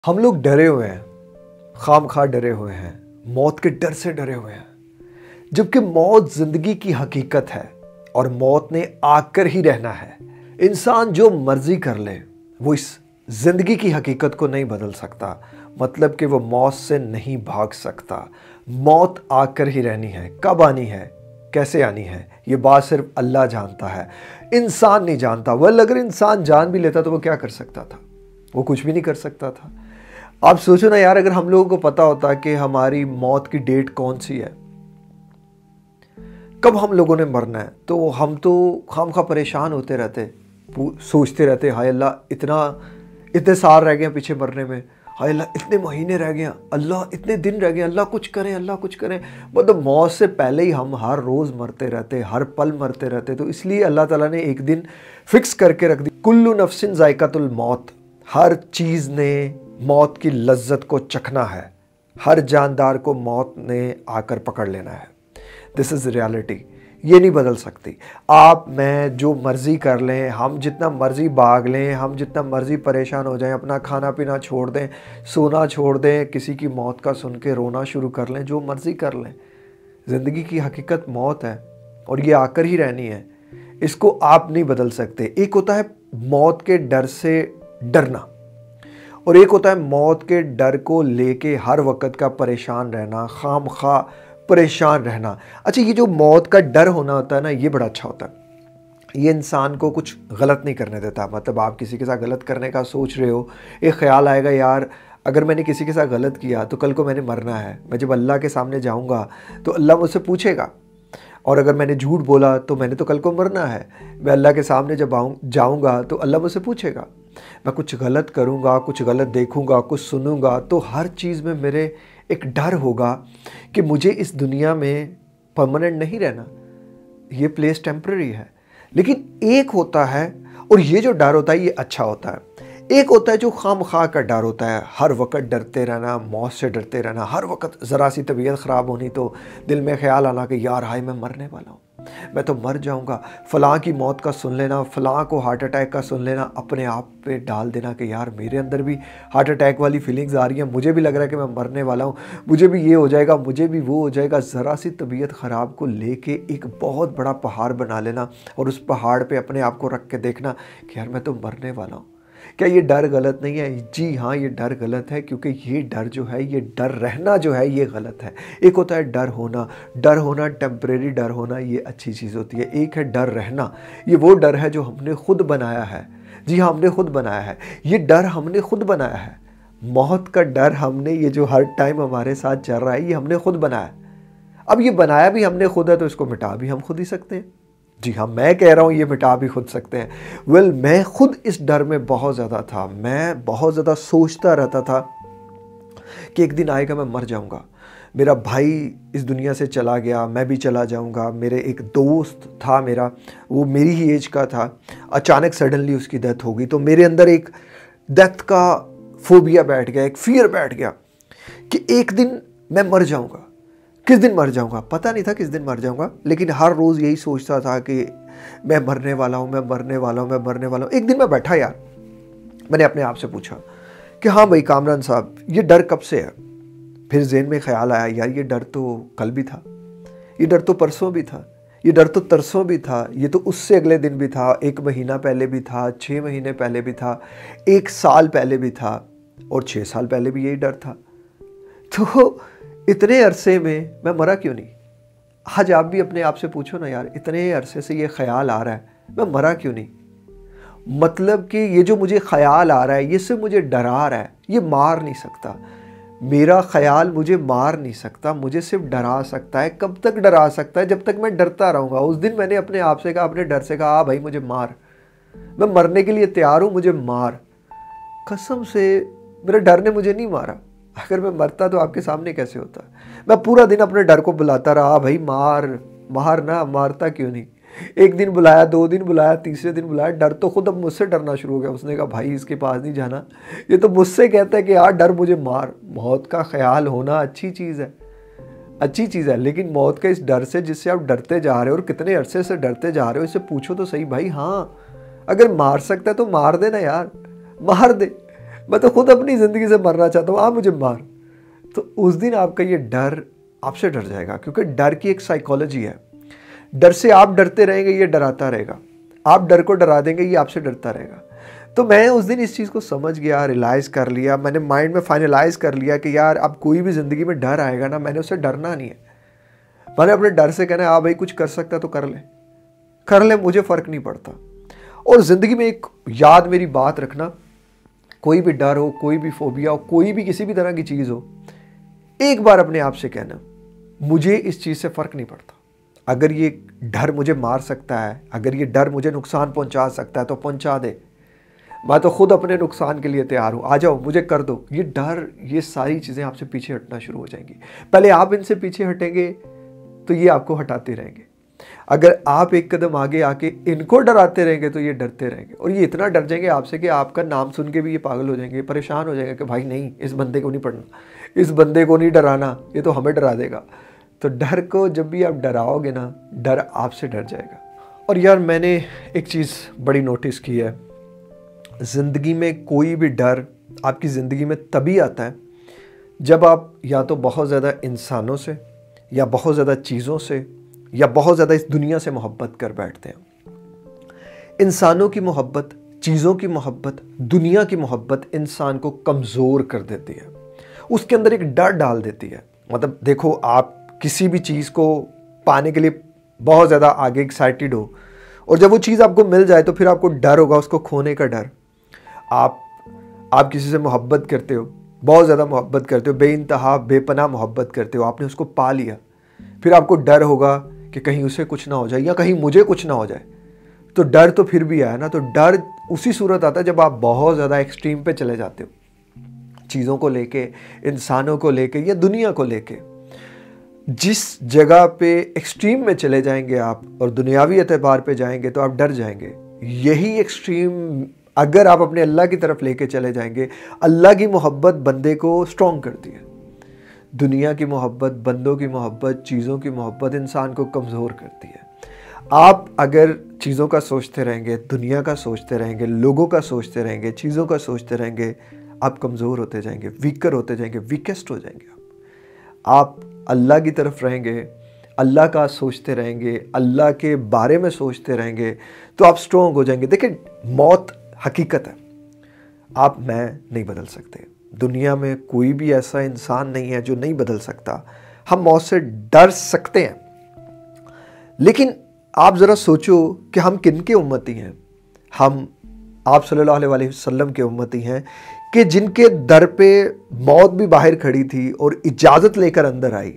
हम लोग डरे हुए हैं, खामखा डरे हुए हैं, मौत के डर से डरे हुए हैं, जबकि मौत जिंदगी की हकीकत है और मौत ने आकर ही रहना है। इंसान जो मर्जी कर ले वो इस जिंदगी की हकीकत को नहीं बदल सकता, मतलब कि वो मौत से नहीं भाग सकता। मौत आकर ही रहनी है, कब आनी है, कैसे आनी है, ये बात सिर्फ अल्लाह जानता है, इंसान नहीं जानता। वह अगर इंसान जान भी लेता तो वो क्या कर सकता था? वो कुछ भी नहीं कर सकता था। आप सोचो ना यार, अगर हम लोगों को पता होता कि हमारी मौत की डेट कौन सी है, कब हम लोगों ने मरना है, तो हम तो खामखा परेशान होते रहते, सोचते रहते हाय अल्लाह इतने साल रह गए हैं पीछे मरने में, हाय अल्लाह इतने महीने रह गए हैं, अल्लाह इतने दिन रह गए, अल्लाह कुछ करें, अल्लाह कुछ करें। मतलब मौत से पहले ही हम हर रोज़ मरते रहते, हर पल मरते रहते। तो इसलिए अल्लाह ताला ने एक दिन फिक्स करके रख दी, कुल्लु नफ्सिन जायकातुल मौत। हर चीज़ ने मौत की लज्जत को चखना है, हर जानदार को मौत ने आकर पकड़ लेना है। दिस इज़ रियलिटी, ये नहीं बदल सकती। आप मैं जो मर्ज़ी कर लें, हम जितना मर्ज़ी भाग लें, हम जितना मर्ज़ी परेशान हो जाएं, अपना खाना पीना छोड़ दें, सोना छोड़ दें, किसी की मौत का सुन के रोना शुरू कर लें, जो मर्ज़ी कर लें, ज़िंदगी की हकीकत मौत है और ये आकर ही रहनी है। इसको आप नहीं बदल सकते। एक होता है मौत के डर से डरना और एक होता है मौत के डर को लेके हर वक्त का परेशान रहना, खामखा परेशान रहना। अच्छा, ये जो मौत का डर होना होता है ना, ये बड़ा अच्छा होता है। ये इंसान को कुछ गलत नहीं करने देता। मतलब आप किसी के साथ गलत करने का सोच रहे हो, एक ख्याल आएगा यार अगर मैंने किसी के साथ गलत किया तो कल को मैंने मरना है, मैं जब अल्लाह के सामने जाऊँगा तो अल्लाह मुझसे पूछेगा, और अगर मैंने झूठ बोला तो मैंने तो कल को मरना है, मैं अल्लाह के सामने जब जाऊँगा तो अल्लाह मुझसे पूछेगा। मैं कुछ गलत करूँगा, कुछ गलत देखूँगा, कुछ सुनूँगा, तो हर चीज़ में मेरे एक डर होगा कि मुझे इस दुनिया में परमानेंट नहीं रहना, ये प्लेस टेम्पररी है। लेकिन एक होता है, और ये जो डर होता है ये अच्छा होता है। एक होता है जो खामखा का डर होता है, हर वक्त डरते रहना, मौत से डरते रहना, हर वक्त ज़रा सी तबीयत ख़राब होनी तो दिल में ख्याल आना कि यार हाय मैं मरने वाला हूँ, मैं तो मर जाऊँगा। फ़लाँ की मौत का सुन लेना, फ़लाँ को हार्ट अटैक का सुन लेना, अपने आप पे डाल देना कि यार मेरे अंदर भी हार्ट अटैक वाली फीलिंग्स आ रही हैं, मुझे भी लग रहा है कि मैं मरने वाला हूँ, मुझे भी ये हो जाएगा, मुझे भी वो हो जाएगा। ज़रा सी तबीयत ख़राब को लेके एक बहुत बड़ा पहाड़ बना लेना और उस पहाड़ पे अपने आप को रख के देखना कि यार मैं तो मरने वाला हूँ। क्या ये डर गलत नहीं है? जी हाँ, ये डर गलत है, क्योंकि ये डर जो है, ये डर रहना जो है ये गलत है। एक होता है डर होना टेम्परेरी डर होना, ये अच्छी चीज़ होती है। एक है डर रहना, ये वो डर है जो हमने खुद बनाया है। जी हाँ, हमने खुद बनाया है, ये डर हमने खुद बनाया है। मौत का डर हमने, ये जो हर टाइम हमारे साथ चल रहा है, ये हमने खुद बनाया है। अब ये बनाया भी हमने खुद है तो इसको मिटा भी हम खुद ही सकते हैं। जी हाँ, मैं कह रहा हूँ ये मिटा भी खुद सकते हैं। मैं खुद इस डर में बहुत ज़्यादा था। मैं बहुत ज़्यादा सोचता रहता था कि एक दिन आएगा मैं मर जाऊँगा, मेरा भाई इस दुनिया से चला गया, मैं भी चला जाऊँगा। मेरे एक दोस्त था मेरा, वो मेरी ही एज का था, अचानक सडनली उसकी डेथ हो गई, तो मेरे अंदर एक डेथ का फोबिया बैठ गया, एक फियर बैठ गया कि एक दिन मैं मर जाऊँगा। किस दिन मर जाऊंगा पता नहीं था, किस दिन मर जाऊंगा, लेकिन हर रोज़ यही सोचता था कि मैं मरने वाला हूँ, मैं मरने वाला हूँ, मैं मरने वाला हूँ। एक दिन मैं बैठा यार, मैंने अपने आप से पूछा कि हाँ भाई कामरान साहब, ये डर कब से है? फिर ज़हन में ख्याल आया यार ये डर तो कल भी था, ये डर तो परसों भी था, ये डर तो तरसों भी था, ये तो उससे अगले दिन भी था, 1 महीना पहले भी था, 6 महीने पहले भी था, 1 साल पहले भी था, और 6 साल पहले भी यही डर था। तो इतने अरसे में मैं मरा क्यों नहीं? आज आप भी अपने आप से पूछो ना यार, इतने अरसे से ये ख्याल आ रहा है, मैं मरा क्यों नहीं? मतलब कि ये जो मुझे ख्याल आ रहा है, ये सिर्फ मुझे डरा रहा है, ये मार नहीं सकता। मेरा ख्याल मुझे मार नहीं सकता, मुझे सिर्फ डरा सकता है। कब तक डरा सकता है? जब तक मैं डरता रहूँगा। उस दिन मैंने अपने आप से कहा, अपने डर से कहा, हाँ भाई मुझे मार, मैं मरने के लिए तैयार हूँ, मुझे मार। कसम से मेरे डर ने मुझे नहीं मारा। अगर मैं मरता तो आपके सामने कैसे होता? मैं पूरा दिन अपने डर को बुलाता रहा, भाई मार मार ना, मारता क्यों नहीं? एक दिन बुलाया, 2 दिन बुलाया, तीसरे दिन बुलाया, डर तो खुद अब मुझसे डरना शुरू हो गया। उसने कहा भाई इसके पास नहीं जाना, ये तो मुझसे कहता है कि यार डर मुझे मार। मौत का ख्याल होना अच्छी चीज़ है, अच्छी चीज़ है, लेकिन मौत के इस डर से जिससे आप डरते जा रहे हो और कितने अरसे से डरते जा रहे हो, इससे पूछो तो सही भाई। हाँ, अगर मार सकता है तो मार दे ना यार, मार दे। मैं तो खुद अपनी ज़िंदगी से मरना चाहता हूँ, आप मुझे मार। तो उस दिन आपका ये डर आपसे डर जाएगा, क्योंकि डर की एक साइकोलॉजी है। डर से आप डरते रहेंगे, ये डराता रहेगा। आप डर को डरा देंगे, ये आपसे डरता रहेगा। तो मैं उस दिन इस चीज़ को समझ गया, रियलाइज़ कर लिया, मैंने माइंड में फाइनलाइज़ कर लिया कि यार अब कोई भी ज़िंदगी में डर आएगा ना, मैंने उससे डरना नहीं है। मैंने अपने डर से कहना है, हाँ भाई कुछ कर सकता तो कर ले, मुझे फ़र्क नहीं पड़ता। और ज़िंदगी में एक याद मेरी बात रखना, कोई भी डर हो, कोई भी फोबिया हो, कोई भी किसी भी तरह की चीज़ हो, एक बार अपने आप से कहना, मुझे इस चीज़ से फ़र्क नहीं पड़ता। अगर ये डर मुझे मार सकता है, अगर ये डर मुझे नुकसान पहुंचा सकता है तो पहुंचा दे, मैं तो खुद अपने नुकसान के लिए तैयार हूँ, आ जाओ मुझे कर दो। ये डर, ये सारी चीज़ें आपसे पीछे हटना शुरू हो जाएंगी। पहले आप इनसे पीछे हटेंगे तो ये आपको हटाते रहेंगे। अगर आप एक कदम आगे आके इनको डराते रहेंगे तो ये डरते रहेंगे, और ये इतना डर जाएंगे आपसे कि आपका नाम सुन के भी ये पागल हो जाएंगे, परेशान हो जाएंगे कि भाई नहीं, इस बंदे को नहीं पढ़ना, इस बंदे को नहीं डराना, ये तो हमें डरा देगा। तो डर को जब भी आप डराओगे ना, डर आपसे डर जाएगा। और यार मैंने एक चीज़ बड़ी नोटिस की है, ज़िंदगी में कोई भी डर आपकी ज़िंदगी में तभी आता है जब आप या तो बहुत ज़्यादा इंसानों से, या बहुत ज़्यादा चीज़ों से, या बहुत ज़्यादा इस दुनिया से मोहब्बत कर बैठते हैं। इंसानों की मोहब्बत, चीज़ों की मोहब्बत, दुनिया की मोहब्बत इंसान को कमज़ोर कर देती है, उसके अंदर एक डर डाल देती है। मतलब देखो, आप किसी भी चीज़ को पाने के लिए बहुत ज़्यादा आगे एक्साइटेड हो, और जब वो चीज़ आपको मिल जाए तो फिर आपको डर होगा, उसको खोने का डर। आप किसी से मोहब्बत करते हो, बहुत ज़्यादा मोहब्बत करते हो, बेइंतहा बेपनाह मोहब्बत करते हो, आपने उसको पा लिया, फिर आपको डर होगा कि कहीं उसे कुछ ना हो जाए या कहीं मुझे कुछ ना हो जाए। तो डर तो फिर भी आया ना। तो डर उसी सूरत आता है जब आप बहुत ज़्यादा एक्सट्रीम पे चले जाते हो, चीज़ों को लेके, इंसानों को लेके या दुनिया को लेके। जिस जगह पे एक्सट्रीम में चले जाएंगे आप और दुनियावी एतबार पे जाएंगे तो आप डर जाएंगे। यही एक्सट्रीम अगर आप अपने अल्लाह की तरफ लेके चले जाएंगे, अल्लाह की मोहब्बत बंदे को स्ट्रॉन्ग करती है। दुनिया की मोहब्बत, बंदों की मोहब्बत, चीज़ों की मोहब्बत इंसान को कमज़ोर करती है। आप अगर चीज़ों का सोचते रहेंगे, दुनिया का सोचते रहेंगे, लोगों का सोचते रहेंगे, चीज़ों का सोचते रहेंगे, आप कमज़ोर होते जाएंगे, वीकर होते जाएंगे, वीकेस्ट हो जाएंगे। आप अल्लाह की तरफ रहेंगे, अल्लाह का सोचते रहेंगे, अल्लाह के बारे में सोचते रहेंगे, तो आप स्ट्रॉन्ग हो जाएंगे। देखिए, मौत हकीकत है, आप मैं नहीं बदल सकते। दुनिया में कोई भी ऐसा इंसान नहीं है जो नहीं बदल सकता। हम मौत से डर सकते हैं, लेकिन आप ज़रा सोचो कि हम किन के उम्मती हैं। हम आप सल्लल्लाहु अलैहि वसल्लम के उम्मती हैं कि जिनके दर पे मौत भी बाहर खड़ी थी और इजाज़त लेकर अंदर आई।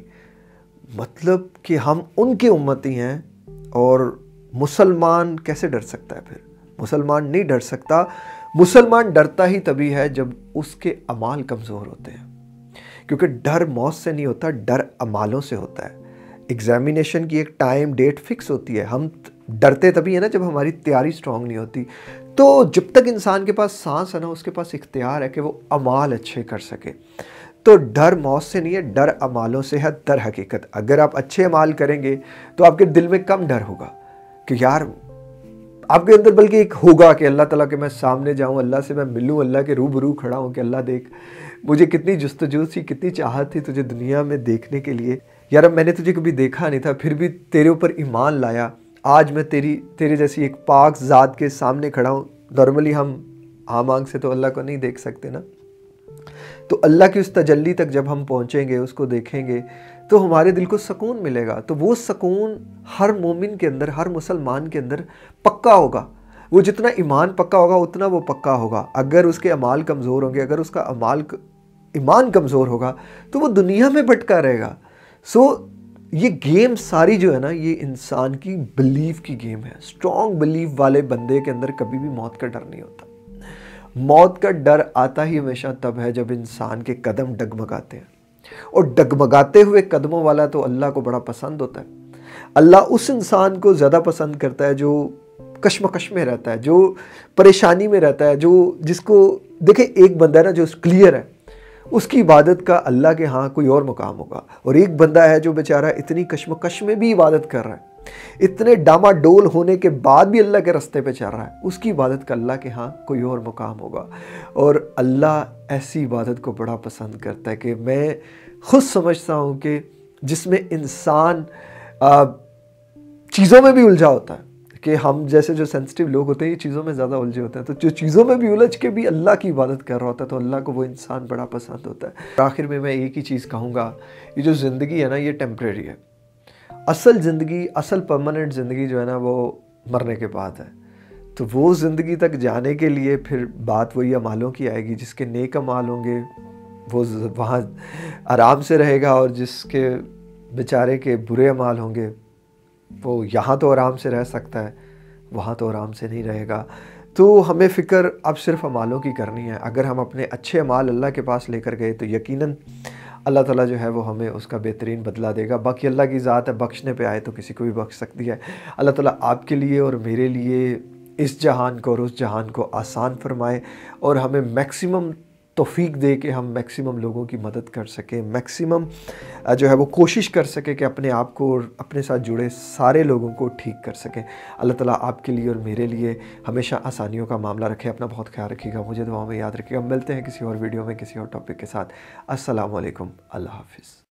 मतलब कि हम उनके उम्मती हैं, और मुसलमान कैसे डर सकता है? फिर मुसलमान नहीं डर सकता। मुसलमान डरता ही तभी है जब उसके अमाल कमज़ोर होते हैं, क्योंकि डर मौत से नहीं होता, डर अमालों से होता है। एग्जामिनेशन की एक टाइम डेट फिक्स होती है, हम डरते तभी है ना जब हमारी तैयारी स्ट्रांग नहीं होती। तो जब तक इंसान के पास सांस है ना, उसके पास इख्तियार है कि वो अमाल अच्छे कर सके। तो डर मौत से नहीं है, डर अमालों से है। दर हकीकत अगर आप अच्छे अमाल करेंगे तो आपके दिल में कम डर होगा कि यार, आपके अंदर बल्कि एक होगा कि अल्लाह ताला के मैं सामने जाऊं, अल्लाह से मैं मिलूं, अल्लाह के रूबरू खड़ा हूं कि अल्लाह देख, मुझे कितनी जुस्तजू थी, कितनी चाहत थी तुझे दुनिया में देखने के लिए। यार, अब मैंने तुझे कभी देखा नहीं था, फिर भी तेरे ऊपर ईमान लाया। आज मैं तेरे जैसी एक पाक ज़ात के सामने खड़ा हूँ। नॉर्मली हम आम आंख से तो अल्लाह को नहीं देख सकते ना, तो अल्लाह की उस तजल्ली तक जब हम पहुँचेंगे, उसको देखेंगे, तो हमारे दिल को सुकून मिलेगा। तो वो सुकून हर मोमिन के अंदर, हर मुसलमान के अंदर पक्का होगा। वो जितना ईमान पक्का होगा उतना वो पक्का होगा। अगर उसके अमाल कमज़ोर होंगे, अगर उसका ईमान कमज़ोर होगा, तो वो दुनिया में भटका रहेगा। सो ये गेम सारी जो है ना, ये इंसान की बिलीफ की गेम है। स्ट्रॉन्ग बिलीफ वाले बंदे के अंदर कभी भी मौत का डर नहीं होता। मौत का डर आता ही हमेशा तब है जब इंसान के कदम डगमगाते हैं, और डगमगाते हुए कदमों वाला तो अल्लाह को बड़ा पसंद होता है। अल्लाह उस इंसान को ज़्यादा पसंद करता है जो कश्मकश में रहता है, जो परेशानी में रहता है, जो जिसको देखे, एक बंदा है ना जो क्लियर है, उसकी इबादत का अल्लाह के यहाँ कोई और मुकाम होगा, और एक बंदा है जो बेचारा इतनी कश्मकश में भी इबादत कर रहा है, इतने डामाडोल होने के बाद भी अल्लाह के रास्ते पे चल रहा है, उसकी इबादत का अल्लाह के यहाँ कोई और मुकाम होगा। और अल्लाह ऐसी इबादत को बड़ा पसंद करता है कि मैं खुद समझता हूँ कि जिसमें इंसान चीज़ों में भी उलझा होता है, कि हम जैसे जो सेंसिटिव लोग होते हैं ये चीज़ों में ज़्यादा उलझे होते हैं, तो जो चीज़ों में भी उलझ के भी अल्लाह की इबादत कर रहा होता है तो अल्लाह को वो इंसान बड़ा पसंद होता है। आखिर में मैं एक ही चीज़ कहूँगा, ये जो ज़िंदगी है ना ये टेम्परेरी है। असल ज़िंदगी, असल परमानेंट ज़िंदगी जो है ना वो मरने के बाद है। तो वो ज़िंदगी तक जाने के लिए फिर बात वही अमालों की आएगी। जिसके नेक अमाल होंगे वो वहाँ आराम से रहेगा, और जिसके बेचारे के बुरे अमाल होंगे वो यहाँ तो आराम से रह सकता है, वहाँ तो आराम से नहीं रहेगा। तो हमें फ़िक्र अब सिर्फ अमालों की करनी है। अगर हम अपने अच्छे अमाल अल्लाह के पास लेकर गए तो यकीनन अल्लाह ताला जो है वो हमें उसका बेहतरीन बदला देगा। बाकी अल्लाह की ज़ात है, बख्शने पे आए तो किसी को भी बख्श सकती है। अल्लाह ताला आपके लिए और मेरे लिए इस जहान को और उस जहान को आसान फरमाए, और हमें मैक्सिमम तौफीक दे के हम मैक्सिमम लोगों की मदद कर सकें, मैक्सिमम जो है वो कोशिश कर सकें कि अपने आप को और अपने साथ जुड़े सारे लोगों को ठीक कर सकें। अल्लाह ताला आपके लिए और मेरे लिए हमेशा आसानियों का मामला रखे। अपना बहुत ख्याल रखिएगा, मुझे दुआओं में याद रखिएगा। मिलते हैं किसी और वीडियो में किसी और टॉपिक के साथ। अस्सलामु अलैकुम, अल्लाह हाफ़िज़।